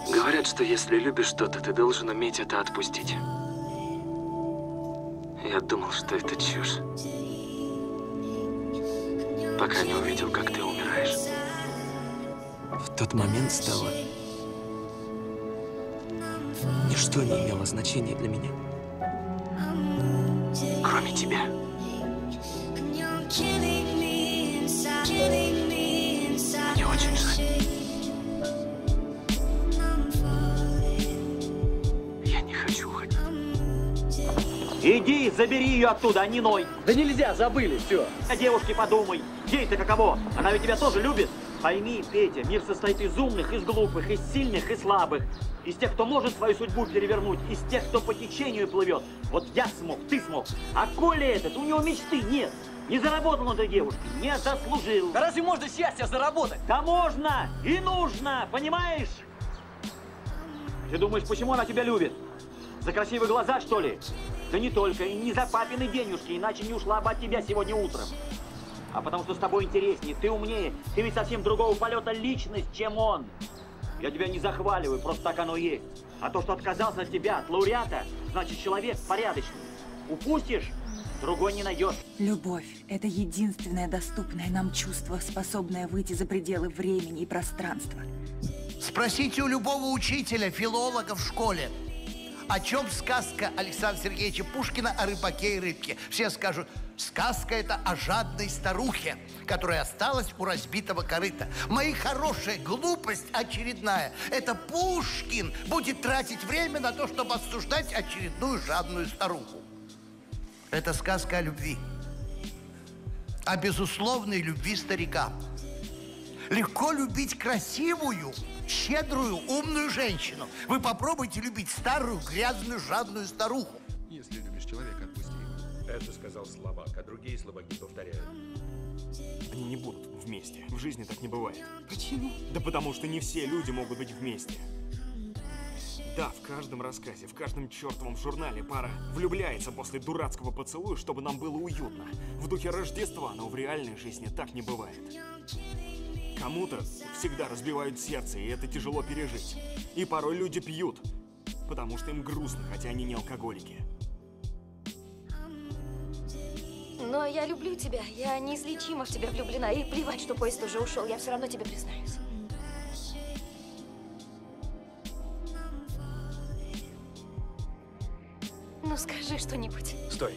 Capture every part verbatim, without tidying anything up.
Говорят, что если любишь что-то, ты должен уметь это отпустить. Я думал, что это чушь. Пока не увидел, как ты умираешь. В тот момент стало... Ничто не имело значения для меня. Кроме тебя. Мне очень жаль. Я не хочу уходить. Иди, забери ее оттуда, а не ной. Да нельзя, забыли, все. О девушке подумай. Ей-то каково? Она ведь тебя тоже любит. Пойми, Петя, мир состоит из умных, из глупых, из сильных и слабых. Из тех, кто может свою судьбу перевернуть, из тех, кто по течению плывет. Вот я смог, ты смог. А Коля этот, у него мечты нет. Не заработал он этой девушки, не заслужил. Да разве можно счастье заработать? Да можно и нужно, понимаешь? Ты думаешь, почему она тебя любит? За красивые глаза, что ли? Да не только, и не за папины денежки, иначе не ушла бы от тебя сегодня утром. А потому что с тобой интереснее, ты умнее, ты ведь совсем другого полета личность, чем он. Я тебя не захваливаю, просто так оно и есть. А то, что отказался от тебя, от лауреата, значит, человек порядочный. Упустишь, другой не найдешь. Любовь – это единственное доступное нам чувство, способное выйти за пределы времени и пространства. Спросите у любого учителя, филолога в школе, о чем сказка Александра Сергеевича Пушкина о рыбаке и рыбке. Все скажут, сказка это о жадной старухе, которая осталась у разбитого корыта. Моя хорошая глупость очередная. Это Пушкин будет тратить время на то, чтобы обсуждать очередную жадную старуху. Это сказка о любви. О безусловной любви старика. Легко любить красивую, щедрую, умную женщину. Вы попробуйте любить старую, грязную, жадную старуху. Если любишь человека, отпусти его. Это сказал слабак, а другие слабаки повторяют. Они не будут вместе. В жизни так не бывает. Почему? Да потому что не все люди могут быть вместе. Да, в каждом рассказе, в каждом чертовом журнале пара влюбляется после дурацкого поцелуя, чтобы нам было уютно. В духе Рождества, но в реальной жизни так не бывает. Кому-то всегда разбивают сердце, и это тяжело пережить. И порой люди пьют, потому что им грустно, хотя они не алкоголики. Но я люблю тебя, я неизлечимо в тебя влюблена. И плевать, что поезд уже ушел, я все равно тебе признаюсь. Ну скажи что-нибудь. Стой.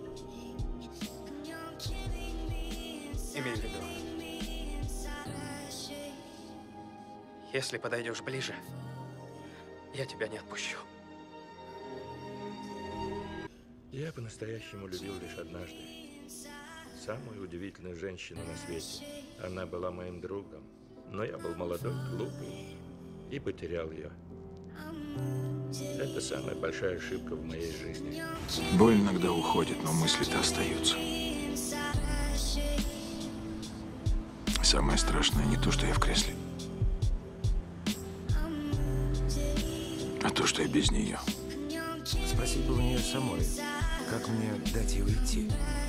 Имей в виду. Если подойдешь ближе, я тебя не отпущу. Я по-настоящему любил лишь однажды. Самую удивительную женщину на свете. Она была моим другом, но я был молодой, глупый и потерял ее. Это самая большая ошибка в моей жизни. Боль иногда уходит, но мысли-то остаются. Самое страшное не то, что я в кресле, а то, что я без нее. Спросить бы у нее самой, как мне дать ей уйти.